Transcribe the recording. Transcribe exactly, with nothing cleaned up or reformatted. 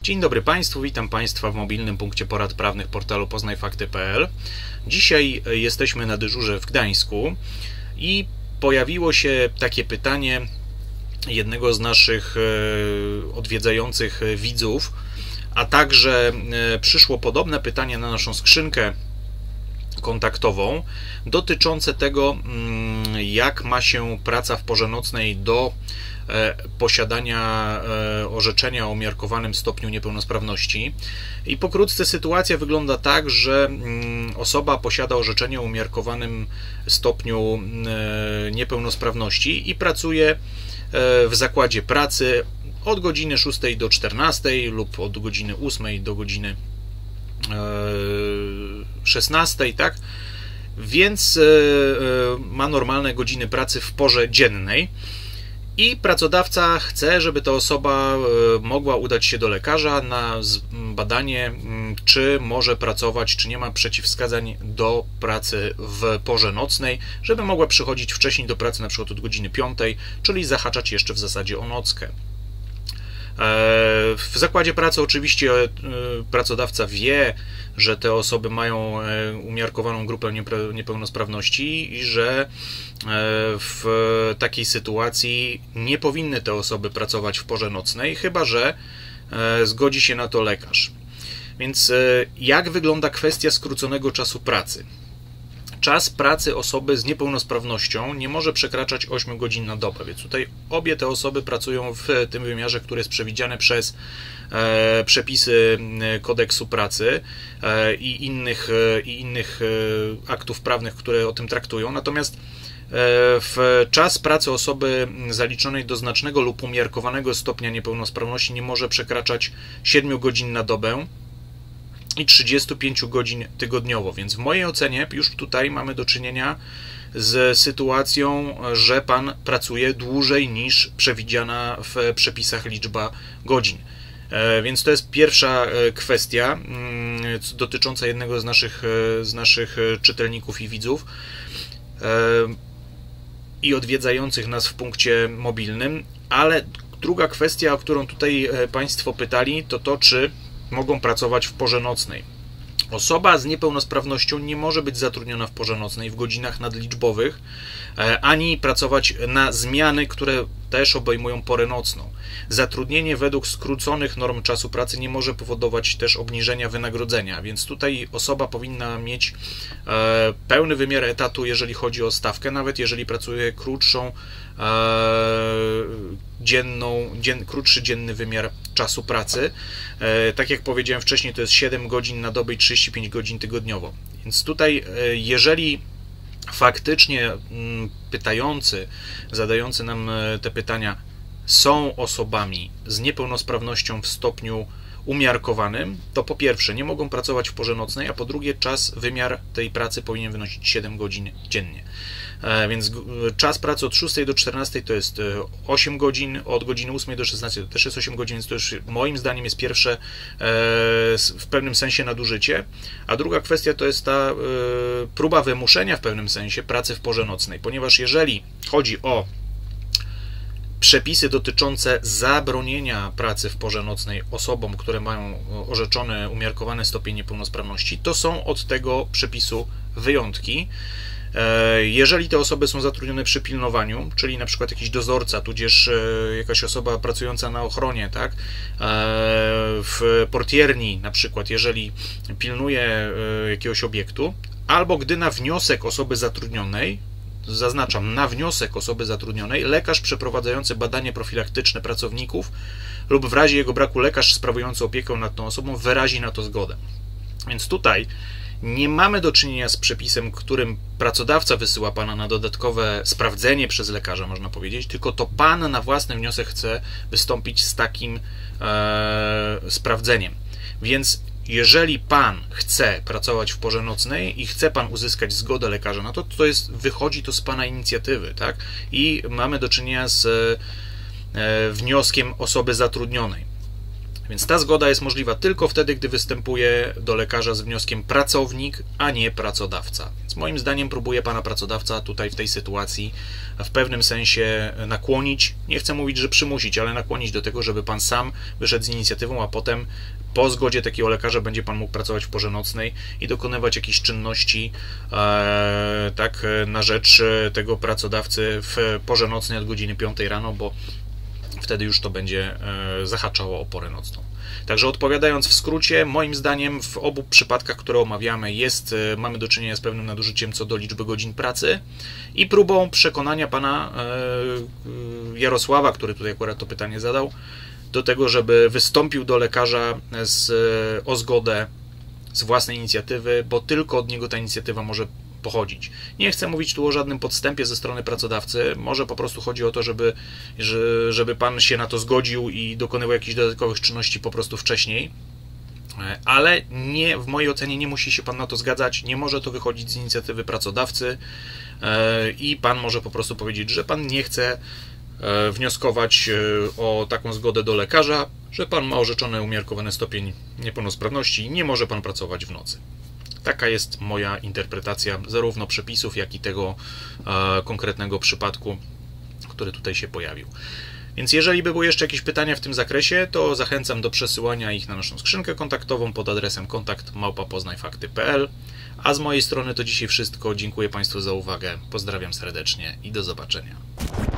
Dzień dobry Państwu, witam Państwa w mobilnym punkcie porad prawnych portalu poznaj fakty kropka p l. Dzisiaj jesteśmy na dyżurze w Gdańsku i pojawiło się takie pytanie jednego z naszych odwiedzających widzów, a także przyszło podobne pytanie na naszą skrzynkę kontaktową dotyczące tego, jak ma się praca w porze nocnej do posiadania orzeczenia o umiarkowanym stopniu niepełnosprawności. I pokrótce sytuacja wygląda tak, że osoba posiada orzeczenie o umiarkowanym stopniu niepełnosprawności i pracuje w zakładzie pracy od godziny szóstej do czternastej lub od godziny ósmej do godziny szesnastej, tak? Więc ma normalne godziny pracy w porze dziennej. I pracodawca chce, żeby ta osoba mogła udać się do lekarza na badanie, czy może pracować, czy nie ma przeciwwskazań do pracy w porze nocnej, żeby mogła przychodzić wcześniej do pracy, na przykład od godziny piątej, czyli zahaczać jeszcze w zasadzie o nockę. W zakładzie pracy oczywiście pracodawca wie, że te osoby mają umiarkowaną grupę niepełnosprawności i że w takiej sytuacji nie powinny te osoby pracować w porze nocnej, chyba że zgodzi się na to lekarz. Więc jak wygląda kwestia skróconego czasu pracy? Czas pracy osoby z niepełnosprawnością nie może przekraczać ośmiu godzin na dobę, więc tutaj obie te osoby pracują w tym wymiarze, który jest przewidziany przez e, przepisy kodeksu pracy e, i, innych, e, i innych e, aktów prawnych, które o tym traktują. Natomiast e, w czas pracy osoby zaliczonej do znacznego lub umiarkowanego stopnia niepełnosprawności nie może przekraczać siedmiu godzin na dobę i trzydziestu pięciu godzin tygodniowo, więc w mojej ocenie już tutaj mamy do czynienia z sytuacją, że Pan pracuje dłużej niż przewidziana w przepisach liczba godzin. Więc to jest pierwsza kwestia dotycząca jednego z naszych, z naszych czytelników i widzów i odwiedzających nas w punkcie mobilnym, ale druga kwestia, o którą tutaj Państwo pytali, to to, czy mogą pracować w porze nocnej. Osoba z niepełnosprawnością nie może być zatrudniona w porze nocnej w godzinach nadliczbowych, ani pracować na zmiany, które też obejmują porę nocną. Zatrudnienie według skróconych norm czasu pracy nie może powodować też obniżenia wynagrodzenia, więc tutaj osoba powinna mieć pełny wymiar etatu, jeżeli chodzi o stawkę, nawet jeżeli pracuje krótszą dzienną, dzien, krótszy dzienny wymiar czasu pracy. Tak jak powiedziałem wcześniej, to jest siedem godzin na dobę i trzydzieści pięć godzin tygodniowo. Więc tutaj, jeżeli faktycznie pytający, zadający nam te pytania są osobami z niepełnosprawnością w stopniu umiarkowanym, to po pierwsze nie mogą pracować w porze nocnej, a po drugie czas, wymiar tej pracy powinien wynosić siedem godzin dziennie. Więc czas pracy od szóstej do czternastej to jest osiem godzin, od godziny ósmej do szesnastej to też jest osiem godzin, więc to już moim zdaniem jest pierwsze w pewnym sensie nadużycie, a druga kwestia to jest ta próba wymuszenia w pewnym sensie pracy w porze nocnej, ponieważ jeżeli chodzi o przepisy dotyczące zabronienia pracy w porze nocnej osobom, które mają orzeczony umiarkowany stopień niepełnosprawności, to są od tego przepisu wyjątki. Jeżeli te osoby są zatrudnione przy pilnowaniu, czyli na przykład jakiś dozorca, tudzież jakaś osoba pracująca na ochronie, tak, w portierni na przykład, jeżeli pilnuje jakiegoś obiektu, albo gdy na wniosek osoby zatrudnionej, zaznaczam, na wniosek osoby zatrudnionej, lekarz przeprowadzający badanie profilaktyczne pracowników lub w razie jego braku lekarz sprawujący opiekę nad tą osobą wyrazi na to zgodę. Więc tutaj nie mamy do czynienia z przepisem, którym pracodawca wysyła Pana na dodatkowe sprawdzenie przez lekarza, można powiedzieć, tylko to Pan na własny wniosek chce wystąpić z takim e, sprawdzeniem. Więc jeżeli Pan chce pracować w porze nocnej i chce Pan uzyskać zgodę lekarza na to, to jest, wychodzi to z Pana inicjatywy, tak? I mamy do czynienia z e, wnioskiem osoby zatrudnionej. Więc ta zgoda jest możliwa tylko wtedy, gdy występuje do lekarza z wnioskiem pracownik, a nie pracodawca. Więc moim zdaniem próbuje pana pracodawca tutaj w tej sytuacji w pewnym sensie nakłonić, nie chcę mówić, że przymusić, ale nakłonić do tego, żeby pan sam wyszedł z inicjatywą, a potem po zgodzie takiego lekarza będzie pan mógł pracować w porze nocnej i dokonywać jakichś czynności e, tak, na rzecz tego pracodawcy w porze nocnej od godziny piątej rano, bo wtedy już to będzie zahaczało o porę nocną. Także odpowiadając w skrócie, moim zdaniem w obu przypadkach, które omawiamy, jest, mamy do czynienia z pewnym nadużyciem co do liczby godzin pracy i próbą przekonania pana Jarosława, który tutaj akurat to pytanie zadał, do tego, żeby wystąpił do lekarza z, o zgodę z własnej inicjatywy, bo tylko od niego ta inicjatywa może pochodzić. Nie chcę mówić tu o żadnym podstępie ze strony pracodawcy, może po prostu chodzi o to, żeby, żeby pan się na to zgodził i dokonywał jakichś dodatkowych czynności po prostu wcześniej, ale nie, w mojej ocenie nie musi się pan na to zgadzać, nie może to wychodzić z inicjatywy pracodawcy i pan może po prostu powiedzieć, że pan nie chce wnioskować o taką zgodę do lekarza, że pan ma orzeczony umiarkowany stopień niepełnosprawności i nie może pan pracować w nocy. Taka jest moja interpretacja zarówno przepisów, jak i tego e, konkretnego przypadku, który tutaj się pojawił. Więc jeżeli by były jeszcze jakieś pytania w tym zakresie, to zachęcam do przesyłania ich na naszą skrzynkę kontaktową pod adresem kontakt małpa poznajfakty kropka p l. A z mojej strony to dzisiaj wszystko. Dziękuję Państwu za uwagę. Pozdrawiam serdecznie i do zobaczenia.